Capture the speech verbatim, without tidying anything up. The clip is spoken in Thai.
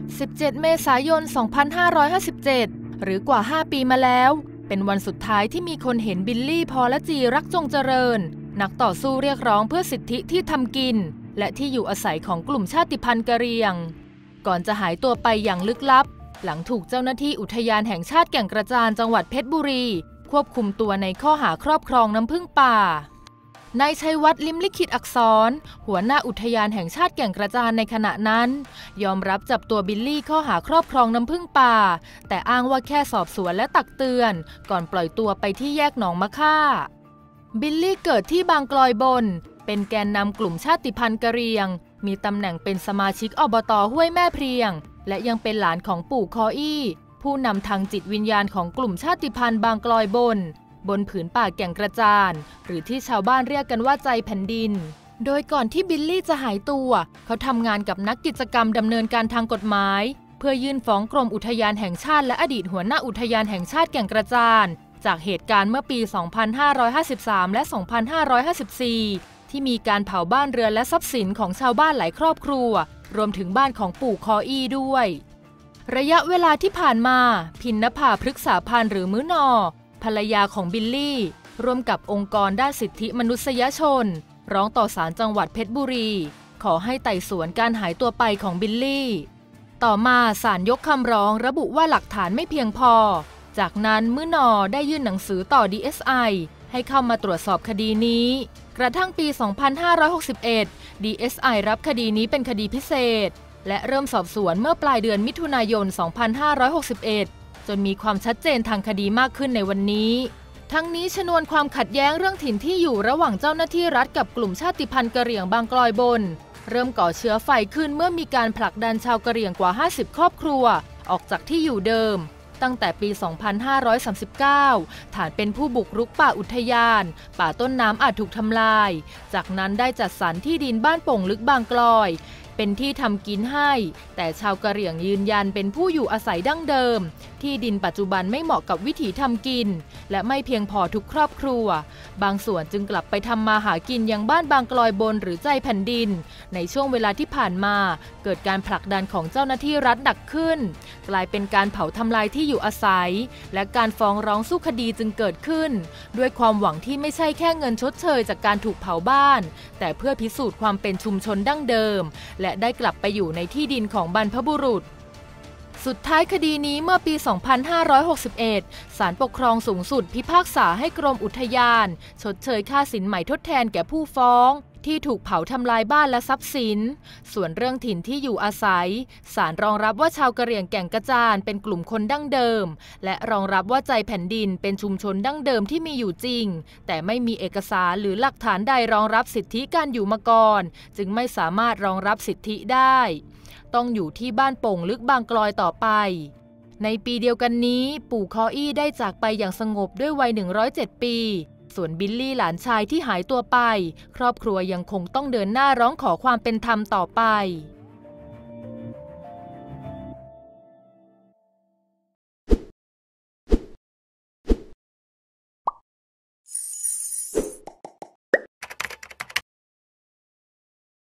สิบเจ็ด เมษายน สองพันห้าร้อยห้าสิบเจ็ด หรือกว่า ห้า ปีมาแล้วเป็นวันสุดท้ายที่มีคนเห็นบิลลี่ พรจี รักจงเจริญนักต่อสู้เรียกร้องเพื่อสิทธิที่ทำกินและที่อยู่อาศัยของกลุ่มชาติพันธุ์กะเหรี่ยงก่อนจะหายตัวไปอย่างลึกลับหลังถูกเจ้าหน้าที่อุทยานแห่งชาติแก่งกระจานจังหวัดเพชรบุรีควบคุมตัวในข้อหาครอบครองน้ำผึ้งป่านายชัยวัฒน์ ลิ้มลิขิตอักษรหัวหน้าอุทยานแห่งชาติแก่งกระจานในขณะนั้นยอมรับจับตัวบิลลี่ข้อหาครอบครองน้ำผึ้งป่าแต่อ้างว่าแค่สอบสวนและตักเตือนก่อนปล่อยตัวไปที่แยกหนองมะค่าบิลลี่เกิดที่บางกลอยบนเป็นแกนนำกลุ่มชาติพันธุ์กะเหรี่ยงมีตำแหน่งเป็นสมาชิกอบต.ห้วยแม่เพลียงและยังเป็นหลานของปู่คออี้ผู้นำทางจิตวิญญาณของกลุ่มชาติพันธุ์บางกลอยบนบนผืนป่าแก่งกระจานหรือที่ชาวบ้านเรียกกันว่าใจแผ่นดินโดยก่อนที่บิลลี่จะหายตัวเขาทำงานกับนักกิจกรรมดำเนินการทางกฎหมายเพื่อยื่นฟ้องกรมอุทยานแห่งชาติและอดีตหัวหน้าอุทยานแห่งชาติแก่งกระจานจากเหตุการณ์เมื่อปี สองพันห้าร้อยห้าสิบสาม และ สองพันห้าร้อยห้าสิบสี่ ที่มีการเผาบ้านเรือนและทรัพย์สินของชาวบ้านหลายครอบครัวรวมถึงบ้านของปู่คออี้ด้วยระยะเวลาที่ผ่านมาพินนภา พฤกษาพันธ์หรือมื้อนอภรรยาของบิลลี่ร่วมกับองค์กรด้านสิทธิมนุษยชนร้องต่อศาลจังหวัดเพชรบุรีขอให้ไต่สวนการหายตัวไปของบิลลี่ต่อมาศาลยกคำร้องระบุว่าหลักฐานไม่เพียงพอจากนั้นมื้อนอได้ยื่นหนังสือต่อ ดี เอส ไอ ให้เข้ามาตรวจสอบคดีนี้กระทั่งปี สองพันห้าร้อยหกสิบเอ็ด ดี เอส ไอ รับคดีนี้เป็นคดีพิเศษและเริ่มสอบสวนเมื่อปลายเดือนมิถุนายน สองพันห้าร้อยหกสิบเอ็ด จนมีความชัดเจนทางคดีมากขึ้นในวันนี้ทั้งนี้ชนวนความขัดแย้งเรื่องถิ่นที่อยู่ระหว่างเจ้าหน้าที่รัฐกับกลุ่มชาติพันธุ์กะเหรี่ยงบางกลอยบนเริ่มก่อเชื้อไฟขึ้นเมื่อมีการผลักดันชาวกะเหรี่ยงกว่าห้าสิบครอบครัวออกจากที่อยู่เดิมตั้งแต่ปี สองพันห้าร้อยสามสิบเก้า ฐานเป็นผู้บุกรุกป่าอุทยานป่าต้นน้ำอาจถูกทำลายจากนั้นได้จัดสรรที่ดินบ้านโป่งลึกบางกลอยเป็นที่ทำกินให้แต่ชาวกะเหรี่ยงยืนยันเป็นผู้อยู่อาศัยดั้งเดิมที่ดินปัจจุบันไม่เหมาะกับวิถีทำกินและไม่เพียงพอทุกครอบครัวบางส่วนจึงกลับไปทำมาหากินยังบ้านบางกลอยบนหรือใจแผ่นดินในช่วงเวลาที่ผ่านมาเกิดการผลักดันของเจ้าหน้าที่รัฐหนักขึ้นกลายเป็นการเผาทำลายที่อยู่อาศัยและการฟ้องร้องสู้คดีจึงเกิดขึ้นด้วยความหวังที่ไม่ใช่แค่เงินชดเชยจากการถูกเผาบ้านแต่เพื่อพิสูจน์ความเป็นชุมชนดั้งเดิมและได้กลับไปอยู่ในที่ดินของบรรพบุรุษสุดท้ายคดีนี้เมื่อปี สองพันห้าร้อยหกสิบเอ็ด ศาลปกครองสูงสุดพิพากษาให้กรมอุทยานชดเชยค่าสินใหม่ทดแทนแก่ผู้ฟ้องที่ถูกเผาทำลายบ้านและทรัพย์สินส่วนเรื่องถิ่นที่อยู่อาศัยศาลรองรับว่าชาวกะเหรี่ยงแก่งกระจานเป็นกลุ่มคนดั้งเดิมและรองรับว่าใจแผ่นดินเป็นชุมชนดั้งเดิมที่มีอยู่จริงแต่ไม่มีเอกสารหรือหลักฐานใดรองรับสิทธิการอยู่มาก่อนจึงไม่สามารถรองรับสิทธิได้ต้องอยู่ที่บ้านโป่งลึกบางกลอยต่อไปในปีเดียวกันนี้ปู่คออี้ได้จากไปอย่างสงบด้วยวัยหนึ่งร้อยเจ็ดปีส่วนบิลลี่หลานชายที่หายตัวไปครอบครัวยังคงต้องเดินหน้าร้องขอความเป็นธรรมต่อไป